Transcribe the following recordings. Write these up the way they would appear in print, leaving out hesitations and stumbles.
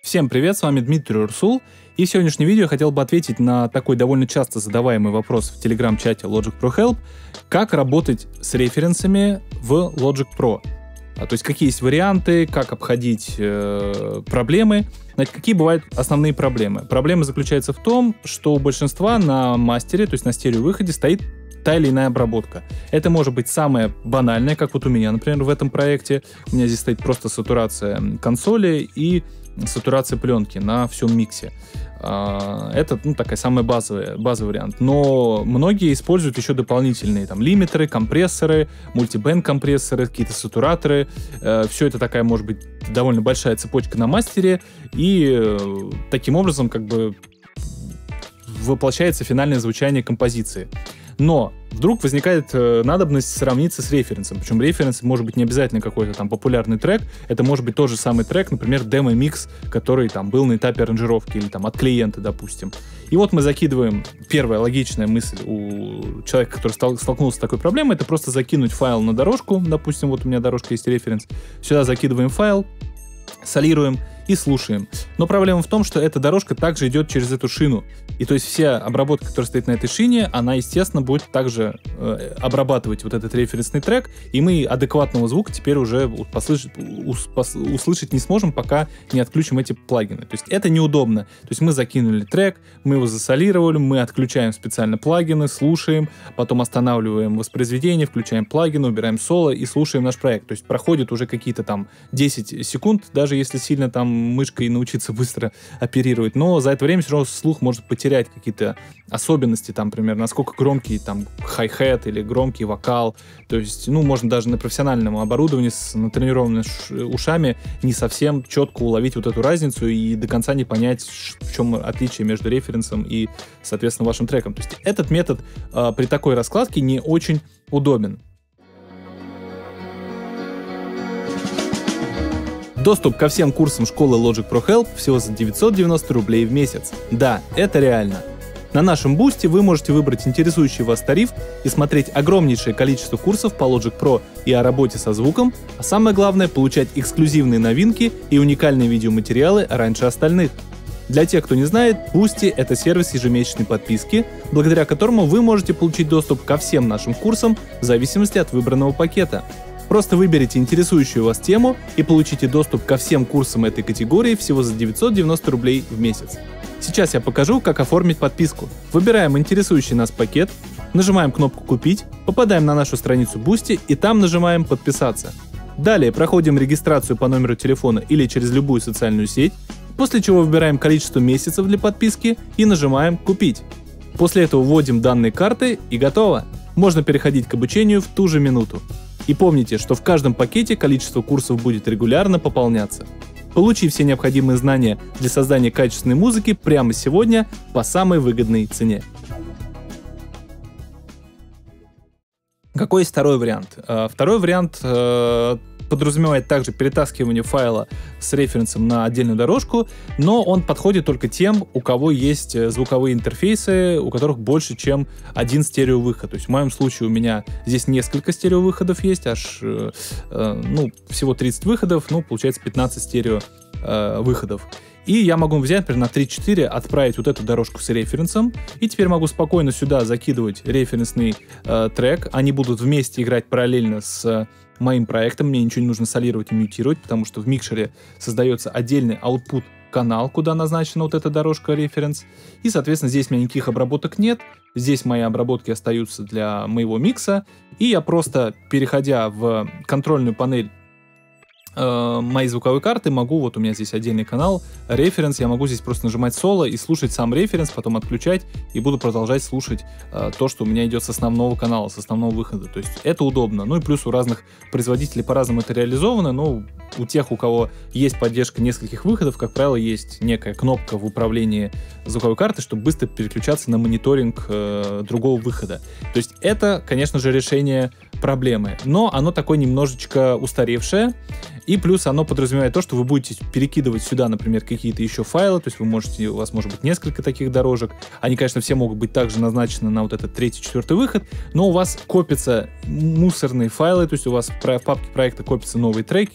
Всем привет, с вами Дмитрий Урсул, и в сегодняшнем видео я хотел бы ответить на такой довольно часто задаваемый вопрос в телеграм-чате Logic Pro Help: как работать с референсами в Logic Pro. То есть какие есть варианты, как обходить проблемы. Значит, какие бывают основные проблемы? Проблема заключается в том, что у большинства на мастере, то есть на стереовыходе, стоит та или иная обработка. Это может быть самое банальное, как вот у меня, например, в этом проекте. У меня здесь стоит просто сатурация консоли и сатурация пленки на всем миксе. Это такая самая базовый вариант. Но многие используют еще дополнительные лимитеры, компрессоры, мультибенд компрессоры, какие-то сатураторы. Все это такая, может быть, довольно большая цепочка на мастере, и таким образом воплощается финальное звучание композиции. Но вдруг возникает надобность сравниться с референсом. Причем референс может быть не обязательно какой-то популярный трек. Это может быть тот же самый трек, например, демо-микс, который был на этапе аранжировки или от клиента, допустим. И вот мы закидываем, первая логичная мысль у человека, который столкнулся с такой проблемой, это просто закинуть файл на дорожку. Допустим, вот у меня дорожка есть референс. Сюда закидываем файл, солируем и слушаем. Но проблема в том, что эта дорожка также идет через эту шину. И то есть вся обработка, которая стоит на этой шине, она, естественно, будет также обрабатывать вот этот референсный трек, и мы адекватного звука теперь уже услышать не сможем, пока не отключим эти плагины. То есть это неудобно. То есть мы закинули трек, мы его засолировали, мы отключаем специально плагины, слушаем, потом останавливаем воспроизведение, включаем плагины, убираем соло и слушаем наш проект. То есть проходит уже какие-то 10 секунд, даже если сильно мышкой научиться быстро оперировать, но за это время все равно слух может потерять какие-то особенности, например, насколько громкий хай-хет или громкий вокал. То есть, можно даже на профессиональном оборудовании с натренированными ушами не совсем четко уловить вот эту разницу и до конца не понять, в чем отличие между референсом и, соответственно, вашим треком. То есть этот метод при такой раскладке не очень удобен. Доступ ко всем курсам школы Logic Pro Help всего за 990 рублей в месяц. Да, это реально. На нашем бусте вы можете выбрать интересующий вас тариф и смотреть огромнейшее количество курсов по Logic Pro и о работе со звуком, а самое главное — получать эксклюзивные новинки и уникальные видеоматериалы раньше остальных. Для тех, кто не знает, Boosty — это сервис ежемесячной подписки, благодаря которому вы можете получить доступ ко всем нашим курсам в зависимости от выбранного пакета. Просто выберите интересующую вас тему и получите доступ ко всем курсам этой категории всего за 990 рублей в месяц. Сейчас я покажу, как оформить подписку. Выбираем интересующий нас пакет, нажимаем кнопку «Купить», попадаем на нашу страницу Boosty и там нажимаем «Подписаться». Далее проходим регистрацию по номеру телефона или через любую социальную сеть, после чего выбираем количество месяцев для подписки и нажимаем «Купить». После этого вводим данные карты и готово. Можно переходить к обучению в ту же минуту. И помните, что в каждом пакете количество курсов будет регулярно пополняться. Получи все необходимые знания для создания качественной музыки прямо сегодня по самой выгодной цене. Какой есть второй вариант? Второй вариант подразумевает также перетаскивание файла с референсом на отдельную дорожку, но он подходит только тем, у кого есть звуковые интерфейсы, у которых больше, чем один стереовыход. То есть в моем случае у меня здесь несколько стереовыходов есть, аж всего 30 выходов, получается 15 стереовыходов. И я могу взять, например, на 3-4, отправить вот эту дорожку с референсом, и теперь могу спокойно сюда закидывать референсный трек. Они будут вместе играть параллельно с моим проектом, мне ничего не нужно солировать и мьютировать, потому что в микшере создается отдельный output канал, куда назначена вот эта дорожка референс. И, соответственно, здесь у меня никаких обработок нет, здесь мои обработки остаются для моего микса, и я просто, переходя в контрольную панель моей звуковой карты, могу, вот у меня здесь отдельный канал, референс, я могу здесь просто нажимать соло и слушать сам референс, потом отключать, и буду продолжать слушать то, что у меня идет с основного канала, с основного выхода. То есть это удобно. Ну и плюс у разных производителей по-разному это реализовано, но у тех, у кого есть поддержка нескольких выходов, как правило, есть некая кнопка в управлении звуковой карты, чтобы быстро переключаться на мониторинг другого выхода. То есть это, конечно же, решение проблемы, но оно такое немножечко устаревшее, и плюс оно подразумевает то, что вы будете перекидывать сюда, например, какие-то еще файлы, то есть у вас может быть несколько таких дорожек, они, конечно, все могут быть также назначены на вот этот 3-4 выход, но у вас копятся мусорные файлы, то есть у вас в папке проекта копятся новые треки какие-то,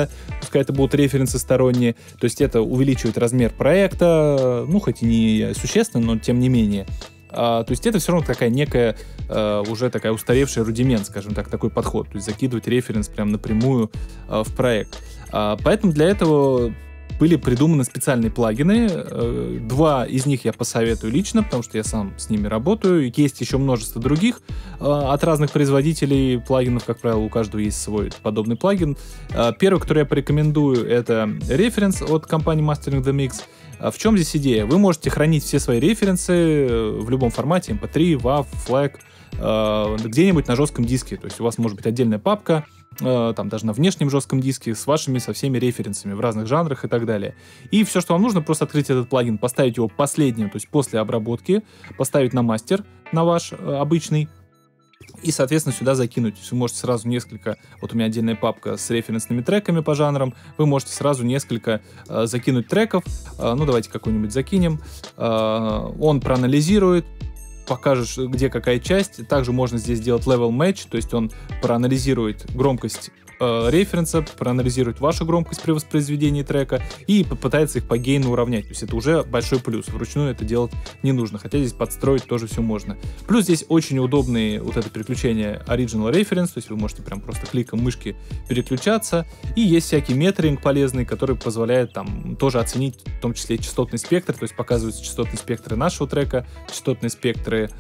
проекта, пускай это будут референсы сторонние, то есть это увеличивает размер проекта, ну, хоть и не существенно, но тем не менее. То есть это все равно такая некая, уже такая устаревшая рудимент, скажем так, такой подход, то есть закидывать референс прям напрямую в проект. Поэтому для этого были придуманы специальные плагины. 2 из них я посоветую лично, потому что я сам с ними работаю. Есть еще множество других от разных производителей плагинов. Как правило, у каждого есть свой подобный плагин. Первый, который я порекомендую, это референс от компании Mastering the Mix. В чем здесь идея? Вы можете хранить все свои референсы в любом формате, MP3, WAV, FLAC, где-нибудь на жестком диске. То есть у вас может быть отдельная папка, там даже на внешнем жестком диске с вашими со всеми референсами в разных жанрах и так далее. И все, что вам нужно, просто открыть этот плагин, поставить его последним, то есть после обработки, поставить на мастер, на ваш обычный, и, соответственно, сюда закинуть. То есть вы можете сразу несколько, вот у меня отдельная папка с референсными треками по жанрам, вы можете сразу несколько закинуть треков, ну давайте какой-нибудь закинем, он проанализирует, покажешь, где какая часть. Также можно здесь сделать level match, то есть он проанализирует громкость референса, проанализирует вашу громкость при воспроизведении трека и попытается их по гейну уравнять. То есть это уже большой плюс. Вручную это делать не нужно, хотя здесь подстроить тоже все можно. Плюс здесь очень удобные вот это переключение Original Reference, то есть вы можете прям просто кликом мышки переключаться. И есть всякий метринг полезный, который позволяет там тоже оценить в том числе частотный спектр, то есть показываются частотные спектры нашего трека, частотные спектры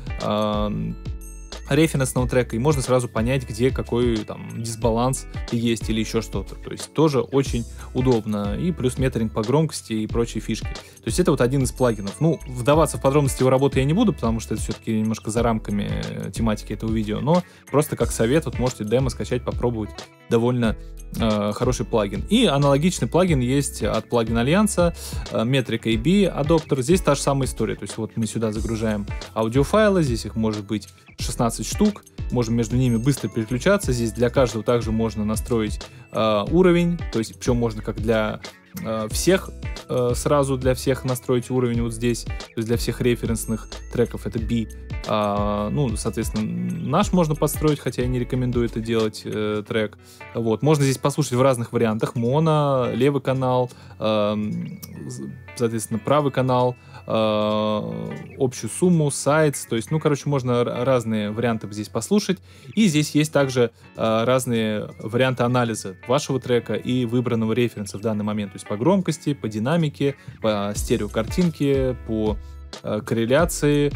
референсного трека, и можно сразу понять, где какой там дисбаланс есть или еще что-то. То есть тоже очень удобно. И плюс метринг по громкости и прочие фишки. То есть это вот один из плагинов. Ну, вдаваться в подробности его работы я не буду, потому что это все-таки немножко за рамками тематики этого видео, но просто как совет, вот можете демо скачать, попробовать. Довольно хороший плагин. И аналогичный плагин есть от плагин Альянса, Metric AB адаптер. Здесь та же самая история. То есть вот мы сюда загружаем аудиофайлы, здесь их может быть 16 штук, можем между ними быстро переключаться. Здесь для каждого также можно настроить уровень, то есть причем можно как для всех, сразу для всех настроить уровень вот здесь, то есть для всех референсных треков это B. Ну, соответственно, наш можно подстроить, хотя я не рекомендую это делать, трек. Вот. Можно здесь послушать в разных вариантах. Моно, левый канал, соответственно, правый канал, общую сумму, сайтс. То есть, ну, короче, можно разные варианты здесь послушать. И здесь есть также разные варианты анализа вашего трека и выбранного референса в данный момент. То есть по громкости, по динамике, по стереокартинке, по корреляции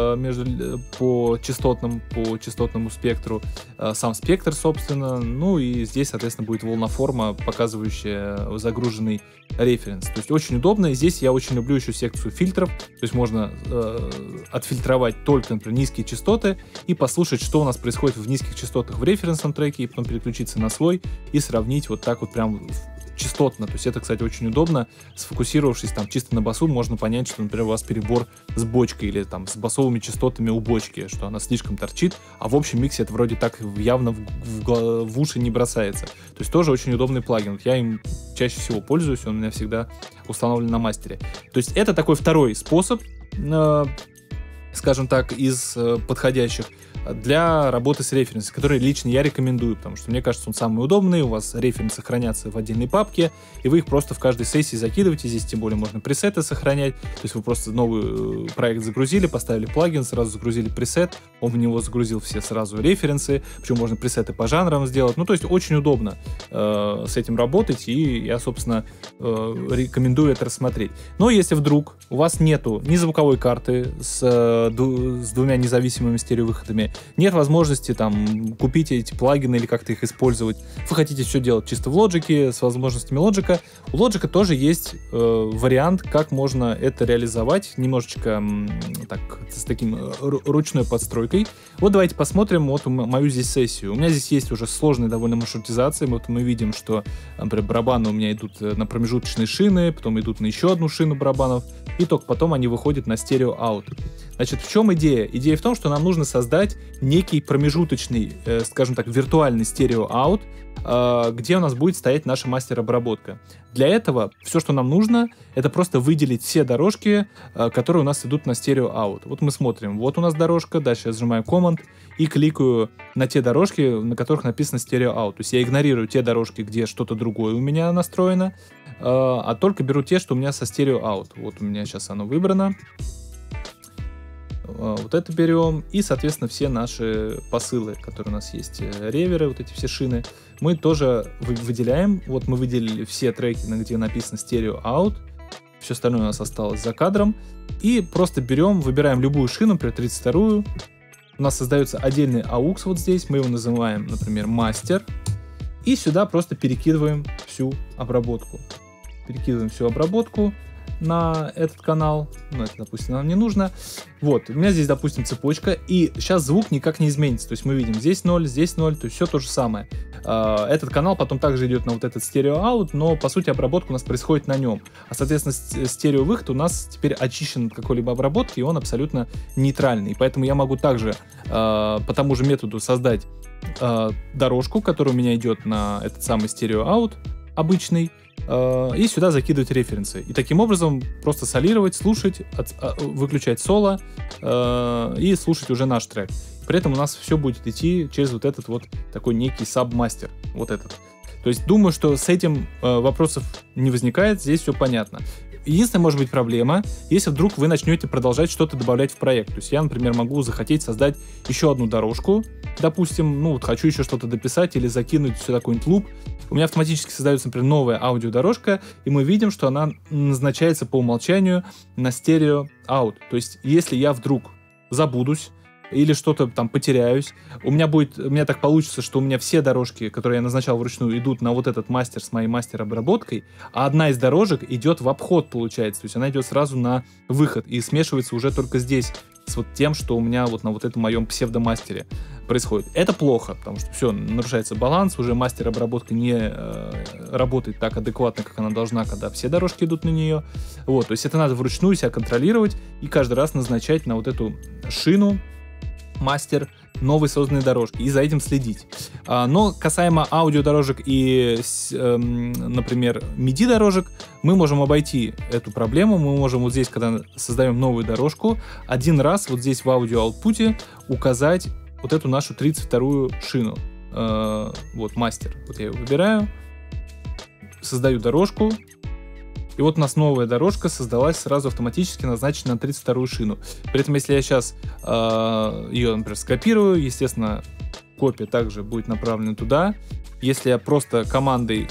по частотному спектру, сам спектр, собственно, ну и здесь, соответственно, будет волноформа, показывающая загруженный референс. То есть очень удобно. И здесь я очень люблю еще секцию фильтров, то есть можно отфильтровать только, например, низкие частоты и послушать, что у нас происходит в низких частотах в референсном треке, и потом переключиться на свой и сравнить вот так вот прям частотно. То есть это, кстати, очень удобно. Сфокусировавшись там чисто на басу, можно понять, что, например, у вас перебор с бочкой или там с басовыми частотами у бочки, что она слишком торчит, а в общем миксе это вроде так явно в уши не бросается. То есть тоже очень удобный плагин. Вот я им чаще всего пользуюсь, он у меня всегда установлен на мастере. То есть это такой второй способ, скажем так, из подходящих для работы с референсами, которые лично я рекомендую, потому что мне кажется, он самый удобный, у вас референсы хранятся в отдельной папке, и вы их просто в каждой сессии закидываете, здесь тем более можно пресеты сохранять, то есть вы просто новый проект загрузили, поставили плагин, сразу загрузили пресет, он в него загрузил все сразу референсы, причем можно пресеты по жанрам сделать, ну то есть очень удобно с этим работать, и я, собственно, рекомендую это рассмотреть. Но если вдруг у вас нету ни звуковой карты с двумя независимыми стереовыходами, нет возможности там купить эти плагины или как-то их использовать, вы хотите все делать чисто в Logic с возможностями Logic, у Logic тоже есть вариант, как можно это реализовать немножечко так, с таким ручной подстройкой. Вот давайте посмотрим вот мою здесь сессию. У меня здесь есть уже сложная довольно маршрутизация. Вот мы видим, что, например, барабаны у меня идут на промежуточные шины, потом идут на еще одну шину барабанов, и только потом они выходят на стерео-аут. Значит, в чем идея? Идея в том, что нам нужно создать некий промежуточный, скажем так, виртуальный стерео-аут, где у нас будет стоять наша мастер-обработка. Для этого все, что нам нужно, это просто выделить все дорожки, которые у нас идут на стерео-аут. Вот мы смотрим, вот у нас дорожка, дальше я зажимаю Command и кликаю на те дорожки, на которых написано стерео-аут. То есть я игнорирую те дорожки, где что-то другое у меня настроено, а только беру те, что у меня со стерео-аут. Вот у меня сейчас оно выбрано. Вот это берем, и, соответственно, все наши посылы, которые у нас есть, реверы, вот эти все шины, мы тоже выделяем. Вот мы выделили все треки, где написано стерео out, все остальное у нас осталось за кадром, и просто берем, выбираем любую шину, например, 32-ю, у нас создается отдельный AUX вот здесь, мы его называем, например, мастер, и сюда просто перекидываем всю обработку. Перекидываем всю обработку на этот канал, ну это, допустим, нам не нужно. Вот, у меня здесь, допустим, цепочка, и сейчас звук никак не изменится, то есть мы видим здесь 0, то есть все то же самое. Этот канал потом также идет на вот этот стерео-аут, но по сути обработка у нас происходит на нем, а соответственно стерео-выход у нас теперь очищен от какой-либо обработки, и он абсолютно нейтральный, поэтому я могу также по тому же методу создать дорожку, которая у меня идет на этот самый стерео-аут обычный, и сюда закидывать референсы. И таким образом просто солировать, слушать, выключать соло и слушать уже наш трек. При этом у нас все будет идти через вот этот вот такой некий сабмастер. Вот этот. То есть думаю, что с этим вопросов не возникает, здесь все понятно. Единственная может быть проблема, если вдруг вы начнете продолжать что-то добавлять в проект. То есть я, например, могу захотеть создать еще одну дорожку, допустим, ну вот хочу еще что-то дописать или закинуть сюда какой-нибудь луп. У меня автоматически создается, например, новая аудиодорожка, и мы видим, что она назначается по умолчанию на стерео-аут. То есть если я вдруг забудусь, или что-то там потеряюсь, у меня так получится, что у меня все дорожки, которые я назначал вручную, идут на вот этот мастер с моей мастер-обработкой, а одна из дорожек идет в обход, получается, то есть она идет сразу на выход и смешивается уже только здесь с вот тем, что у меня вот на вот этом моем псевдомастере происходит. Это плохо, потому что все, нарушается баланс, уже мастер-обработка не работает так адекватно, как она должна, когда все дорожки идут на нее. Вот, то есть это надо вручную себя контролировать и каждый раз назначать на вот эту шину мастер новые созданные дорожки и за этим следить. Но касаемо аудиодорожек и, например, MIDI дорожек, мы можем обойти эту проблему. Мы можем вот здесь, когда создаем новую дорожку, один раз вот здесь в аудио-аутпуте указать вот эту нашу 32-ю шину. Вот мастер. Вот я ее выбираю, создаю дорожку. И вот у нас новая дорожка создалась сразу автоматически, назначена на 32-ю шину. При этом, если я сейчас ее, например, скопирую, естественно, копия также будет направлена туда. Если я просто командой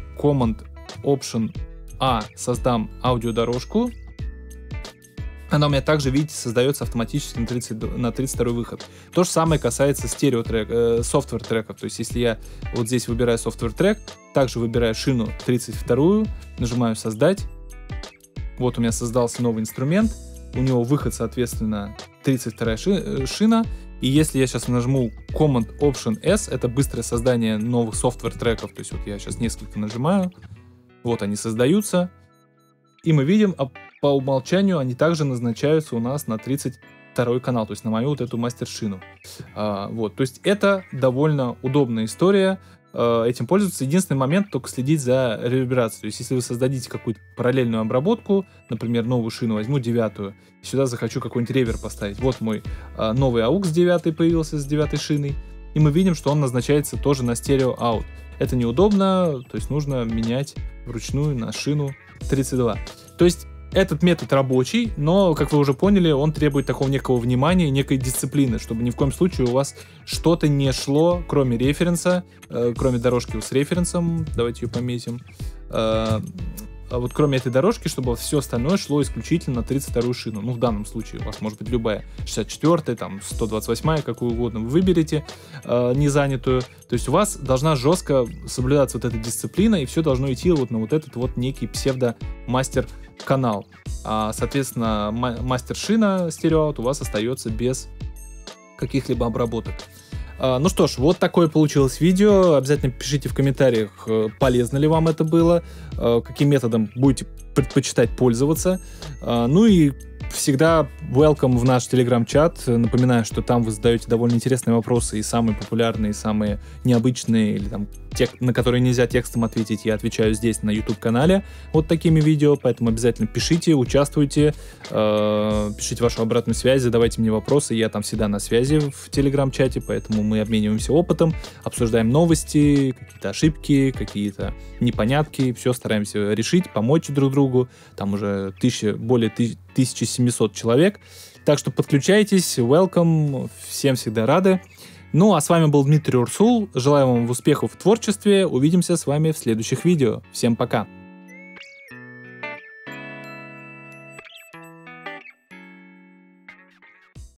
Command-Option-A создам аудиодорожку, она у меня также, видите, создается автоматически на 32-й выход. То же самое касается софтвер треков. То есть, если я вот здесь выбираю софтвер трек, также выбираю шину 32-ю, нажимаю создать. Вот у меня создался новый инструмент. У него выход, соответственно, 32-я шина. И если я сейчас нажму Command-Option-S, это быстрое создание новых софтвер треков. То есть, вот я сейчас несколько нажимаю. Вот они создаются. И мы видим, по умолчанию они также назначаются у нас на 32-й канал, то есть на мою вот эту мастер-шину. Вот, то есть это довольно удобная история, этим пользоваться. Единственный момент — только следить за реверберацией. То есть если вы создадите какую-то параллельную обработку, например, новую шину, возьму 9-ю, сюда захочу какой-нибудь ревер поставить. Вот мой новый AUX 9 появился с 9-й шиной, и мы видим, что он назначается тоже на стерео-аут. Это неудобно, то есть нужно менять вручную на шину 32. То есть этот метод рабочий, но, как вы уже поняли, он требует такого некого внимания, некой дисциплины, чтобы ни в коем случае у вас что-то не шло, кроме референса, кроме дорожки с референсом, давайте ее пометим, а вот кроме этой дорожки, чтобы все остальное шло исключительно на 32-ю шину. Ну, в данном случае у вас может быть любая 64-я, там, 128-я, какую угодно вы выберете, не занятую. То есть у вас должна жестко соблюдаться вот эта дисциплина, и все должно идти вот на вот этот вот некий псевдо-мастер-канал. Соответственно, мастер-шина стереоаут у вас остается без каких-либо обработок. Ну что ж, вот такое получилось видео. Обязательно пишите в комментариях, полезно ли вам это было, каким методом будете предпочитать пользоваться. Ну и Всегда welcome в наш телеграм-чат. Напоминаю, что там вы задаете довольно интересные вопросы, и самые популярные, и самые необычные, или там те, на которые нельзя текстом ответить, я отвечаю здесь на YouTube-канале вот такими видео, поэтому обязательно пишите, участвуйте, пишите вашу обратную связь, задавайте мне вопросы, я там всегда на связи в телеграм-чате, поэтому мы обмениваемся опытом, обсуждаем новости, какие-то ошибки, какие-то непонятки, все стараемся решить, помочь друг другу, там уже более 1700 человек, так что подключайтесь, welcome, всем всегда рады. Ну, а с вами был Дмитрий Урсул. Желаю вам успехов в творчестве. Увидимся с вами в следующих видео. Всем пока!